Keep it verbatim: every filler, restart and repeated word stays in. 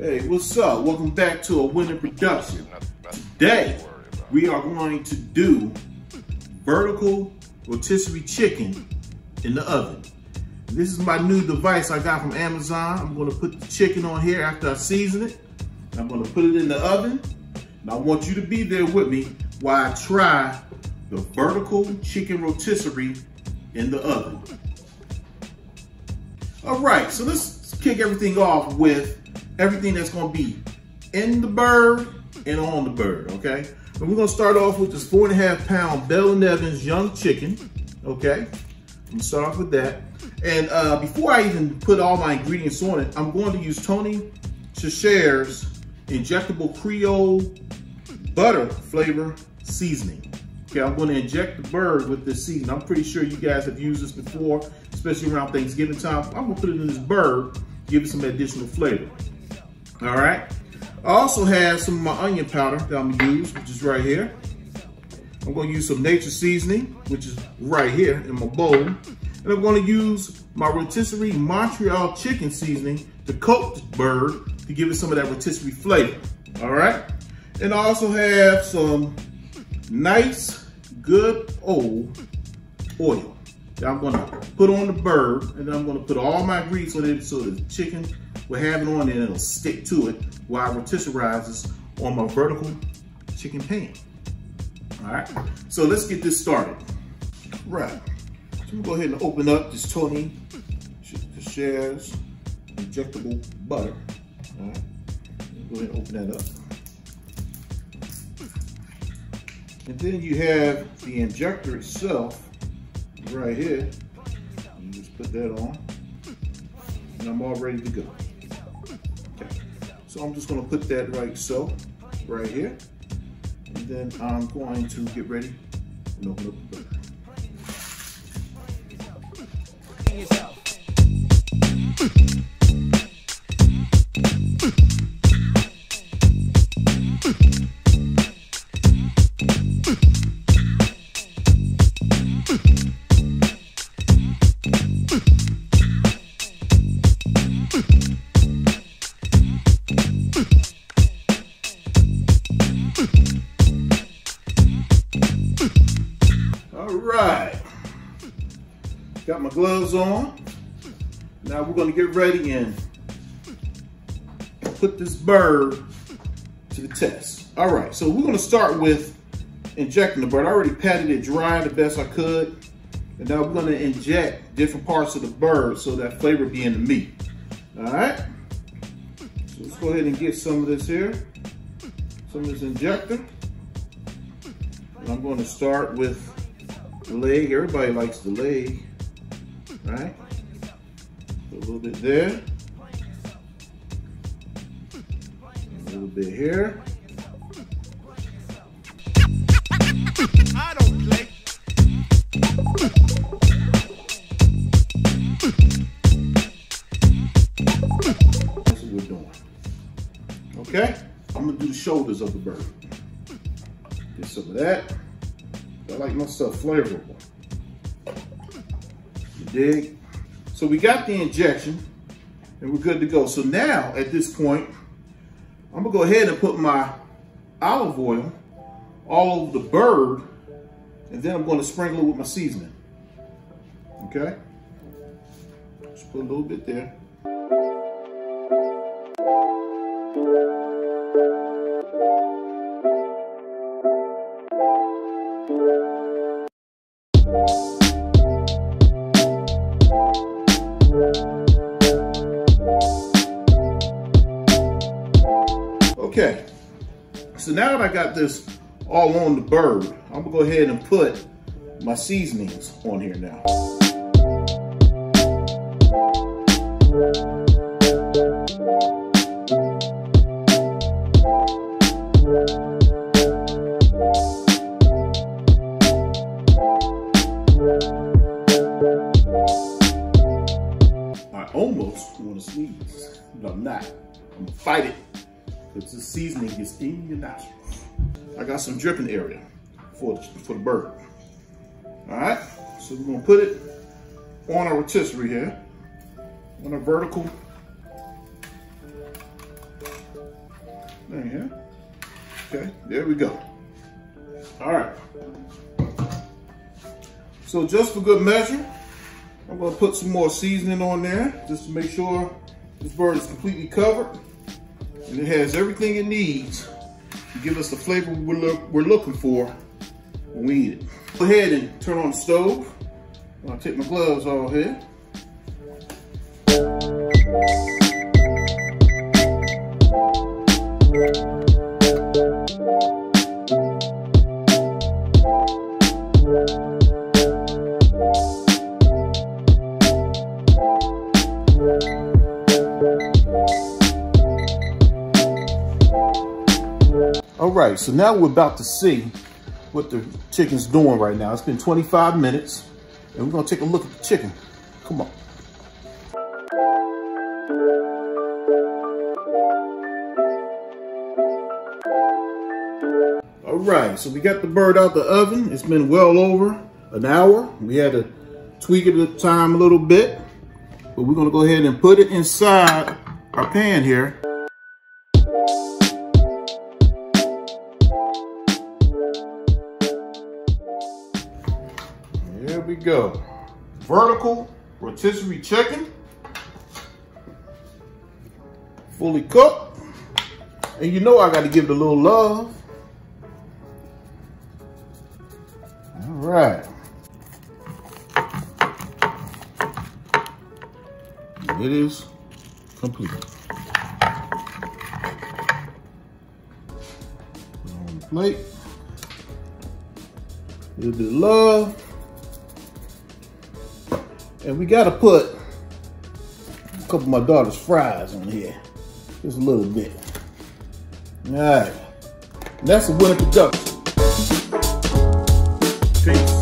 Hey, what's up? Welcome back to a winning production. Today, we are going to do vertical rotisserie chicken in the oven. This is my new device I got from Amazon. I'm gonna put the chicken on here after I season it. I'm gonna put it in the oven. And I want you to be there with me while I try the vertical chicken rotisserie in the oven. All right, so let's kick everything off with everything that's gonna be in the bird and on the bird, okay? And we're gonna start off with this four and a half pound Bell and Evans young chicken, okay? I'm gonna start off with that. And uh, before I even put all my ingredients on it, I'm going to use Tony Chachere's injectable Creole butter flavor seasoning. Okay, I'm gonna inject the bird with this seasoning. I'm pretty sure you guys have used this before, especially around Thanksgiving time. I'm gonna put it in this bird, give it some additional flavor. All right. I also have some of my onion powder that I'm gonna use, which is right here. I'm gonna use some nature seasoning, which is right here in my bowl. And I'm gonna use my rotisserie Montreal chicken seasoning to coat the bird to give it some of that rotisserie flavor. All right. And I also have some nice, good old oil that I'm gonna put on the bird, and then I'm gonna put all my ingredients on it so the chicken will have it on it and it'll stick to it while it rotisserizes on my vertical chicken pan. All right, so let's get this started. Right, so we'll go ahead and open up this Tony Chachere's injectable butter. All right, go ahead and open that up. And then you have the injector itself right here. You just put that on, and I'm all ready to go. Okay. So I'm just gonna put that right so, right here. And then I'm going to get ready and open up the burger. Right, got my gloves on. Now we're gonna get ready and put this bird to the test. All right, so we're gonna start with injecting the bird. I already patted it dry the best I could. And now we're gonna inject different parts of the bird so that flavor be in the meat. All right, so let's go ahead and get some of this here, some of this injector. And I'm gonna start with the leg. Everybody likes the leg, right? Put a little bit there, a little bit here. I don't play. That's what we're doing. Okay, I'm gonna do the shoulders of the bird. Get some of that. I like my stuff flavorful. You dig? So we got the injection and we're good to go. So now at this point, I'm gonna go ahead and put my olive oil all over the bird, and then I'm gonna sprinkle it with my seasoning. Okay? Just put a little bit there. Okay, so now that I got this all on the bird, I'm gonna go ahead and put my seasonings on here now. I almost want to sneeze, but I'm not. I'm gonna fight it. Because the seasoning is in your nostrils. I got some dripping area for the, for the bird. All right, so we're gonna put it on our rotisserie here, on a vertical thing here. Okay, there we go. All right. So just for good measure, I'm gonna put some more seasoning on there just to make sure this bird is completely covered and it has everything it needs to give us the flavor we're, look, we're looking for when we eat it. Go ahead and turn on the stove. I'll take my gloves off here. All right, so now we're about to see what the chicken's doing right now. It's been twenty-five minutes, and we're gonna take a look at the chicken. Come on. All right, so we got the bird out the oven. It's been well over an hour. We had to tweak it at the time a little bit, but we're gonna go ahead and put it inside our pan here. There we go. Vertical rotisserie chicken. Fully cooked. And you know I got to give it a little love. All right. It is complete. Put it on the plate. A little bit of love. And we gotta put a couple of my daughter's fries on here. Just a little bit. All right. And that's a winner production. Peace.